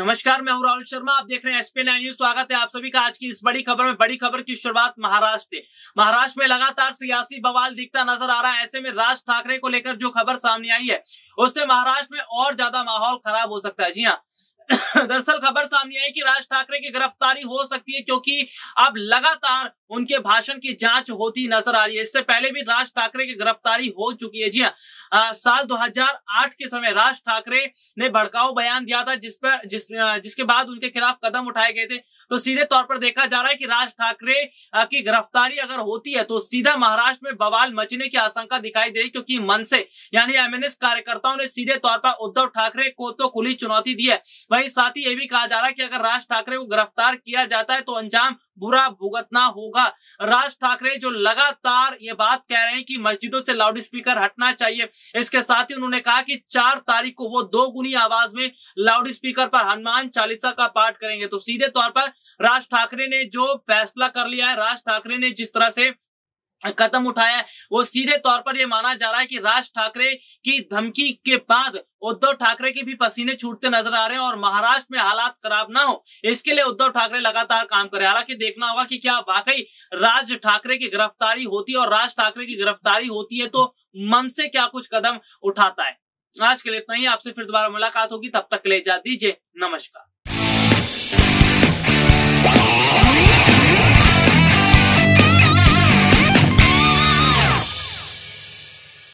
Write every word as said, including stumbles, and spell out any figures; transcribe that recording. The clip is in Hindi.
नमस्कार, मैं हूं राहुल शर्मा। आप देख रहे हैं एसपी नाइन न्यूज। स्वागत है आप सभी का आज की इस बड़ी खबर में। बड़ी खबर की शुरुआत महाराष्ट्र से। महाराष्ट्र में लगातार सियासी बवाल दिखता नजर आ रहा है। ऐसे में राज ठाकरे को लेकर जो खबर सामने आई है उससे महाराष्ट्र में और ज्यादा माहौल खराब हो सकता है। जी हाँ, दरअसल खबर सामने आई कि राज ठाकरे की गिरफ्तारी हो सकती है, क्योंकि अब लगातार उनके भाषण की जांच होती नजर आ रही है। इससे पहले भी राज ठाकरे की गिरफ्तारी हो चुकी है। जी हाँ, साल दो हज़ार आठ के समय राज ठाकरे ने भड़काऊ बयान दिया था, जिस पर जिस जिसके बाद उनके खिलाफ कदम उठाए गए थे। तो सीधे तौर पर देखा जा रहा है कि राज ठाकरे की गिरफ्तारी अगर होती है तो सीधा महाराष्ट्र में बवाल मचने की आशंका दिखाई दे रही, क्योंकि मन से यानी एमएनएस कार्यकर्ताओं ने सीधे तौर पर उद्धव ठाकरे को तो खुली चुनौती दी है। वहीं साथ ही ये भी कहा जा रहा है कि अगर राज ठाकरे को गिरफ्तार किया जाता है तो अंजाम बुरा भुगतना होगा। राज ठाकरे जो लगातार ये बात कह रहे हैं कि मस्जिदों से लाउड स्पीकर हटना चाहिए। इसके साथ ही उन्होंने कहा कि चार तारीख को वो दो गुनी आवाज में लाउड स्पीकर पर हनुमान चालीसा का पाठ करेंगे। तो सीधे तौर पर राज ठाकरे ने जो फैसला कर लिया है, राज ठाकरे ने जिस तरह से कदम उठाया है, वो सीधे तौर पर ये माना जा रहा है कि राज ठाकरे की धमकी के बाद उद्धव ठाकरे के भी पसीने छूटते नजर आ रहे हैं और महाराष्ट्र में हालात खराब ना हो, इसके लिए उद्धव ठाकरे लगातार काम कर रहे हैं। हालांकि देखना होगा कि क्या वाकई राज ठाकरे की गिरफ्तारी होती है, और राज ठाकरे की गिरफ्तारी होती है तो मन से क्या कुछ कदम उठाता है। आज के लिए इतना ही। आपसे फिर दोबारा मुलाकात होगी, तब तक के लिए इजाजत दीजिए। नमस्कार।